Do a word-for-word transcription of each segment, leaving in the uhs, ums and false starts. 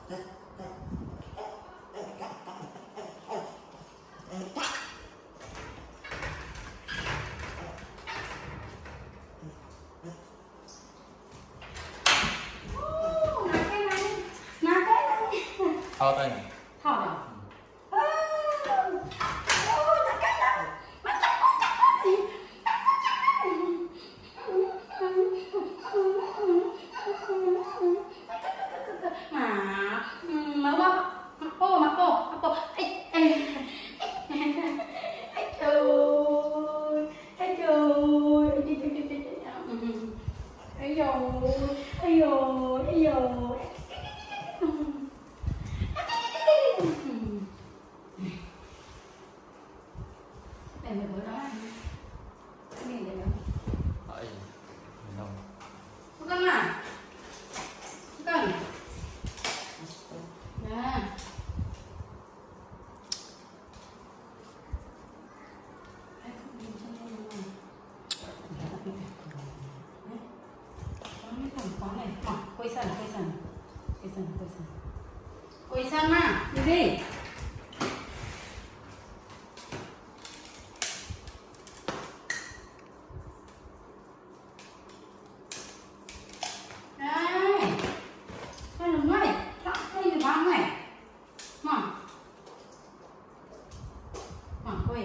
Thọt anh. Thọt à? Quay sân, quay sân, quay sân, quay sân, quay sân mà, đi đi. Đây, đây là ngay, chọn đây thì băng này, mà, mà quay.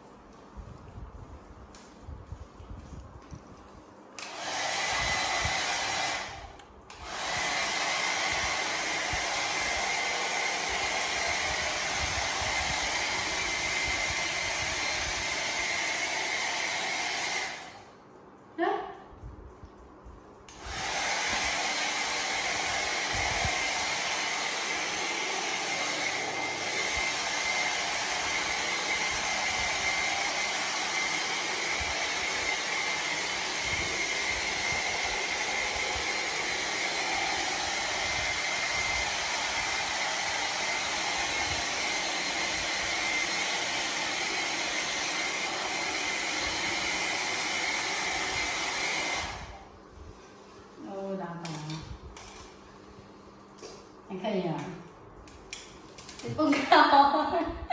Anh thấy à? Thì không cao.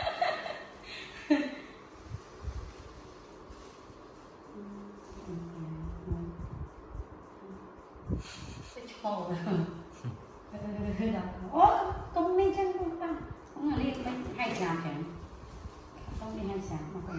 Ồ, công minh chân không tăng. Không là liên minh hai sáng kém. Không đi hai sáng mà còn.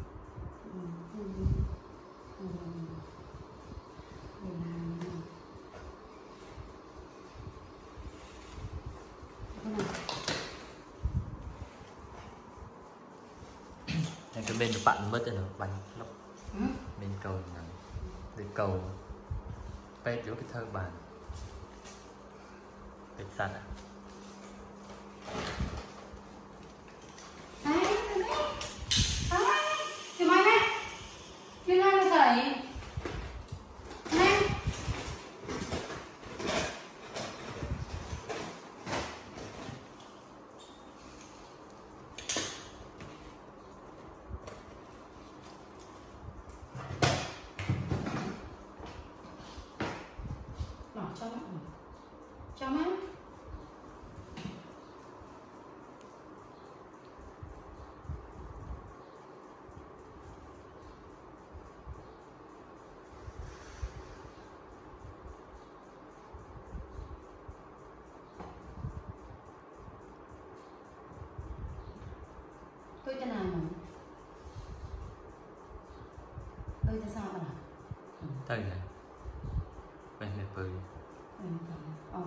Cái bên nó bạn mất rồi nó bắn lóc ừ? Bên cầu này bên cầu pet vô cái thơ bàn pet sạch à đấy đấy thì mày này như nào nó thấy này cho mắt cho mắt tôi tên nào mà tôi tên sao à thầy này bên này bơi ờ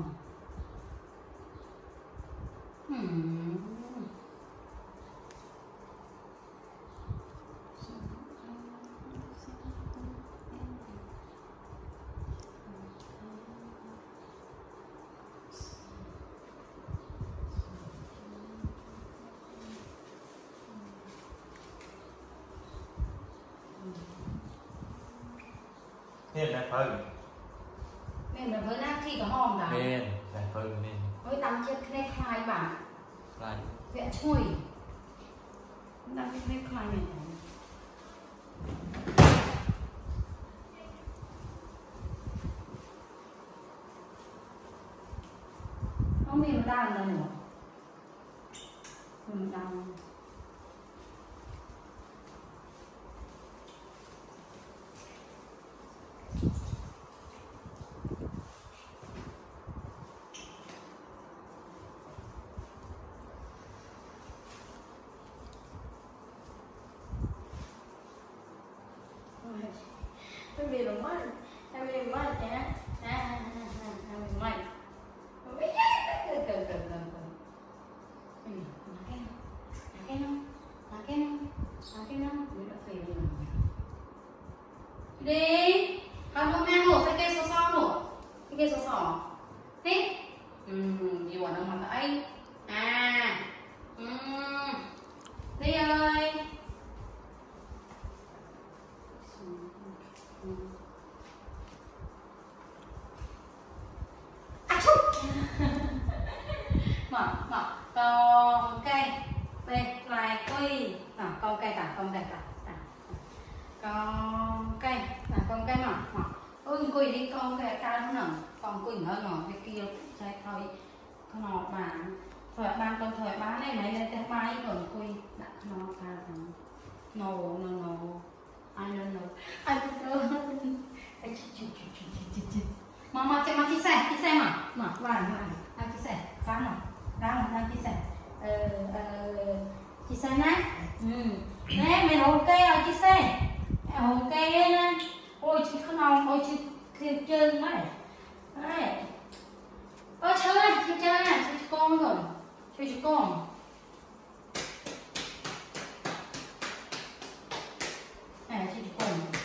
hmm. Nên là phân nên là với nát thì có hòm đó nên là phân nên với tắm chết cái khai bản lại vẽ chui đang cái khai này không mình mình đan ra nữa mình đan cái gì đồng mắt em đi đồng mắt nhé à à à mình mạnh mấy cái cần cần cần cần cần ừ cái cái nó cái nó cái nó mình đã phải đi đi không không ăn nổ phải cây sò sò nổ cái cây sò sò thế ừ gì quả đâu mà đấy à ừ đi ơi mở mở con cây đây lại quay mở con cây cả con cây cả con cây là con cây mở mở ôi quay đi con cây cao nó nở con quỳnh hơn nở cái kia trái thôi con nọ bán thời ban con thời bán này mấy lên cái máy còn quỳ đặt nó cao thằng no no no I don't know I don't know mà mà chị mà chị xe chị xe mà mà vài vài anh chị xe cá mà cá mà anh chị xe ờ ờ chị xe này ừ nè mày hồn cây rồi chị xe hồn cây nè ôi chị không nào ôi chị kia chân đấy đấy ôi chơi này chị chơi này chị con rồi chơi chị con này chị con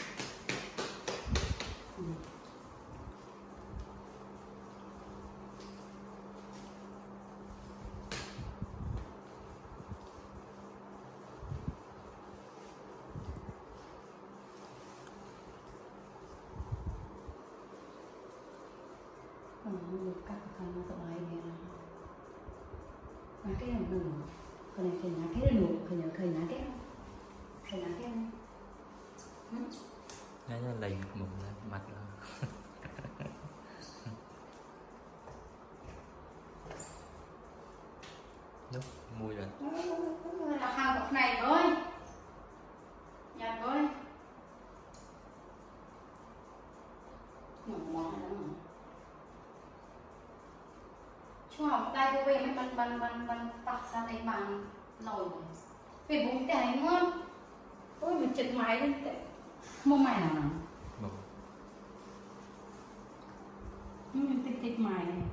được cắt thành nó sợi này là cái hàng đường cái này cái nhà cái này nụ cái nhà cái nhà cái cái nhà cái này là lầy một mặt rồi nước mùi rồi là hàng bọc này thôi nhặt thôi mỏng mỏng đó chú học đây cô về mấy bắn bắn bắn bắn tắt sang đây bàn nồi về bụng cái ngon ôi mình chật máy lên mua mày nào nào mình tịch tịch mày này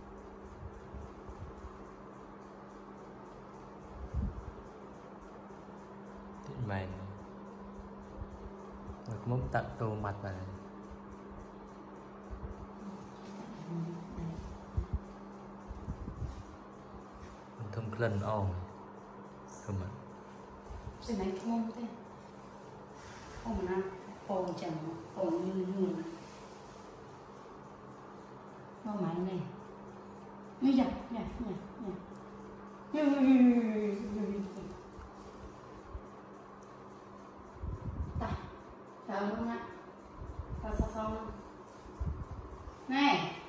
tịch mày rồi có mốc tặng tô mặt vào này thơm lần ồ thơm ạ cái này thơm thế không mà nào ồ chẳng ồ như như này nó máy này như vậy nhỉ nhỉ nhỉ ta chờ luôn ạ ta sao xong này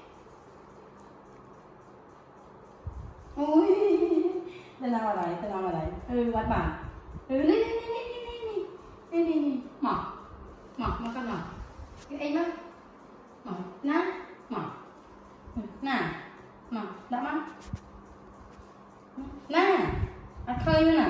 ui tên nào vào đây tên nào vào đây ừ bắt bản ừ đi đi đi đi đi đi đi mở mở mở con mở cái anh đó mở nè mở nè mở đã mắt nè ăn khơi nữa nè